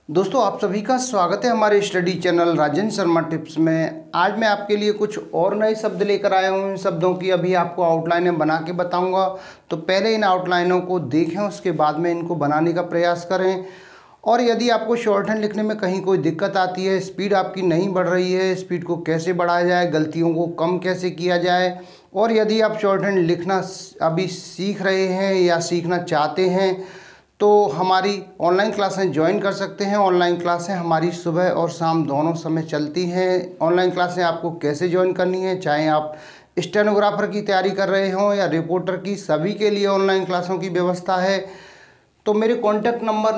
दोस्तों आप सभी का स्वागत है हमारे study channel Rajendra Sharma tips में। आज मैं आपके लिए कुछ और नए शब्द लेकर आया हूँ। इन शब्दों की अभी आपको आउटलाइनें बना के बताऊंगा, तो पहले इन आउटलाइनों को देखें, उसके बाद में इनको बनाने का प्रयास करें। और यदि आपको शॉर्ट हैंड लिखने में कहीं कोई दिक्कत आती है, स्पीड आपकी नहीं बढ़ रही है, स्पीड को कैसे बढ़ाया जाए, गलतियों को कम कैसे किया जाए, और यदि आप शॉर्ट हैंड लिखना अभी सीख रहे हैं या सीखना चाहते हैं तो हमारी ऑनलाइन क्लासें ज्वाइन कर सकते हैं। ऑनलाइन क्लासें हमारी सुबह और शाम दोनों समय चलती हैं। ऑनलाइन क्लासें आपको कैसे ज्वाइन करनी है, चाहे आप स्टेनोग्राफर की तैयारी कर रहे हों या रिपोर्टर की, सभी के लिए ऑनलाइन क्लासों की व्यवस्था है। तो मेरे कॉन्टैक्ट नंबर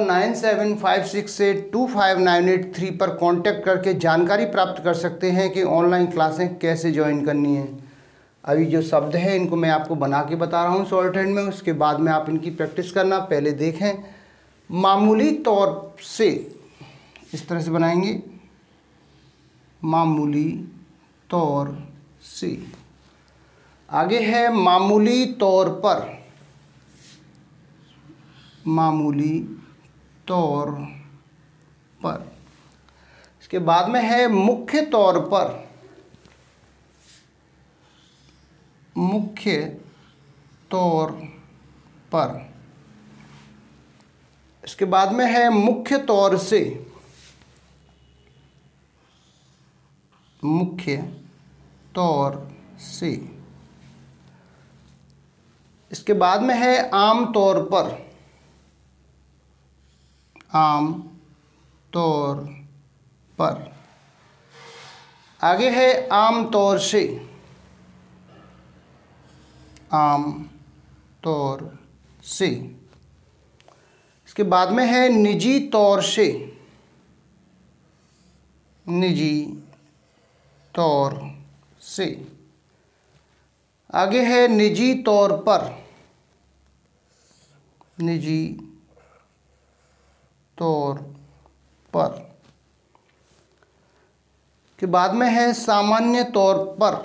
9756825983 पर कॉन्टैक्ट करके जानकारी प्राप्त कर सकते हैं कि ऑनलाइन क्लासें कैसे ज्वाइन करनी है। अभी जो शब्द हैं इनको मैं आपको बना के बता रहा हूँ शॉर्ट हैंड में, उसके बाद में आप इनकी प्रैक्टिस करना। पहले देखें, मामूली तौर से इस तरह से बनाएंगे, मामूली तौर से। आगे है मामूली तौर पर, मामूली तौर पर। इसके बाद में है मुख्य तौर पर, मुख्य तौर पर। इसके बाद में है मुख्य तौर से, मुख्य तौर से। इसके बाद में है आम तौर पर, आम तौर पर। आगे है आम तौर से, आम तौर से। इसके बाद में है निजी तौर से, निजी तौर से। आगे है निजी तौर पर, निजी तौर पर। के बाद में है सामान्य तौर पर,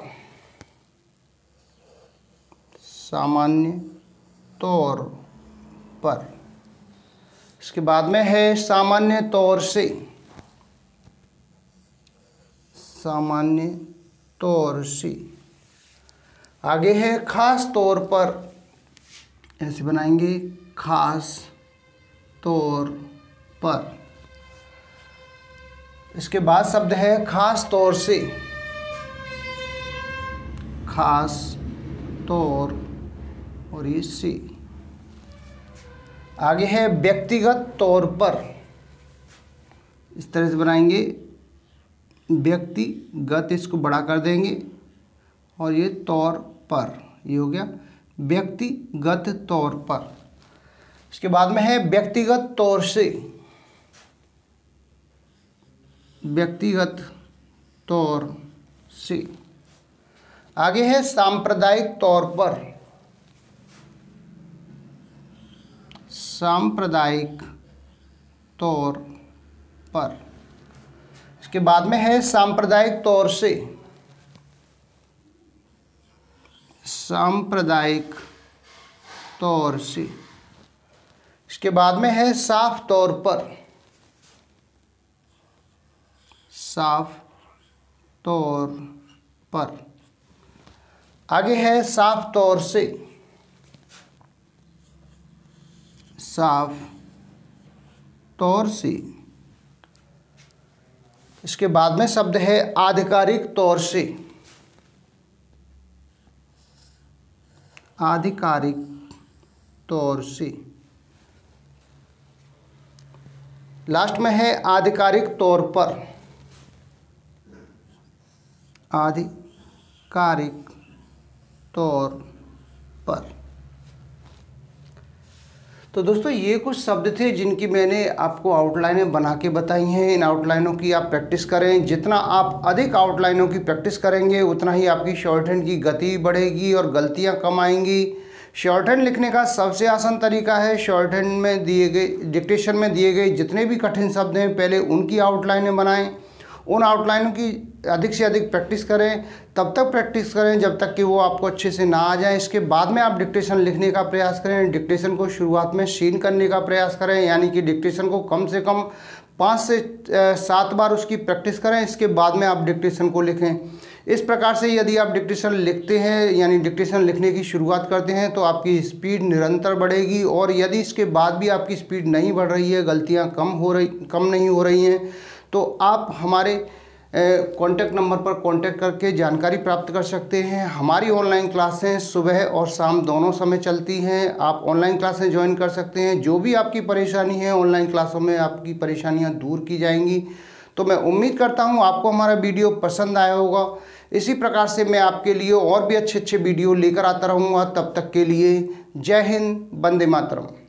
सामान्य तौर पर। इसके बाद में है सामान्य तौर से, सामान्य तौर से। आगे है खास तौर पर, ऐसे बनाएंगे, खास तौर पर। इसके बाद शब्द है खास तौर से, खास तौर और ये से। आगे है व्यक्तिगत तौर पर, इस तरह से बनाएंगे, व्यक्तिगत, इसको बड़ा कर देंगे और ये तौर पर, ये हो गया व्यक्तिगत तौर पर। इसके बाद में है व्यक्तिगत तौर से, व्यक्तिगत तौर से। आगे है सांप्रदायिक तौर पर, सांप्रदायिक तौर पर। इसके बाद में है सांप्रदायिक तौर से, सांप्रदायिक तौर से। इसके बाद में है साफ तौर पर, साफ तौर पर। आगे है साफ तौर से, साफ तौर से। इसके बाद में शब्द है आधिकारिक तौर से, आधिकारिक तौर से। लास्ट में है आधिकारिक तौर पर, आधिकारिक तौर पर। तो दोस्तों ये कुछ शब्द थे जिनकी मैंने आपको आउटलाइनें बना के बताई हैं। इन आउटलाइनों की आप प्रैक्टिस करें। जितना आप अधिक आउटलाइनों की प्रैक्टिस करेंगे उतना ही आपकी शॉर्ट हैंड की गति बढ़ेगी और गलतियां कम आएंगी। शॉर्ट हैंड लिखने का सबसे आसान तरीका है, शॉर्ट हैंड में दिए गए, डिक्टेशन में दिए गए जितने भी कठिन शब्द हैं पहले उनकी आउटलाइनें बनाएं। उन आउटलाइनों की अधिक से अधिक प्रैक्टिस करें। तब तक प्रैक्टिस करें जब तक कि वो आपको अच्छे से ना आ जाए। इसके बाद में आप डिक्टेशन लिखने का प्रयास करें। डिक्टेशन को शुरुआत में सीन करने का प्रयास करें, यानी कि डिक्टेशन को कम से कम 5 से 7 बार उसकी प्रैक्टिस करें। इसके बाद में आप डिक्टेशन को लिखें। इस प्रकार से यदि आप डिक्टेशन लिखते हैं, यानी डिक्टेशन लिखने की शुरुआत करते हैं, तो आपकी स्पीड निरंतर बढ़ेगी। और यदि इसके बाद भी आपकी स्पीड नहीं बढ़ रही है, गलतियां कम नहीं हो रही हैं, तो आप हमारे कॉन्टैक्ट नंबर पर कॉन्टैक्ट करके जानकारी प्राप्त कर सकते हैं। हमारी ऑनलाइन क्लासें सुबह और शाम दोनों समय चलती हैं। आप ऑनलाइन क्लासें ज्वाइन कर सकते हैं। जो भी आपकी परेशानी है, ऑनलाइन क्लासों में आपकी परेशानियां दूर की जाएंगी। तो मैं उम्मीद करता हूं आपको हमारा वीडियो पसंद आया होगा। इसी प्रकार से मैं आपके लिए और भी अच्छे अच्छे वीडियो लेकर आता रहूँगा। तब तक के लिए जय हिंद, वंदे मातरम।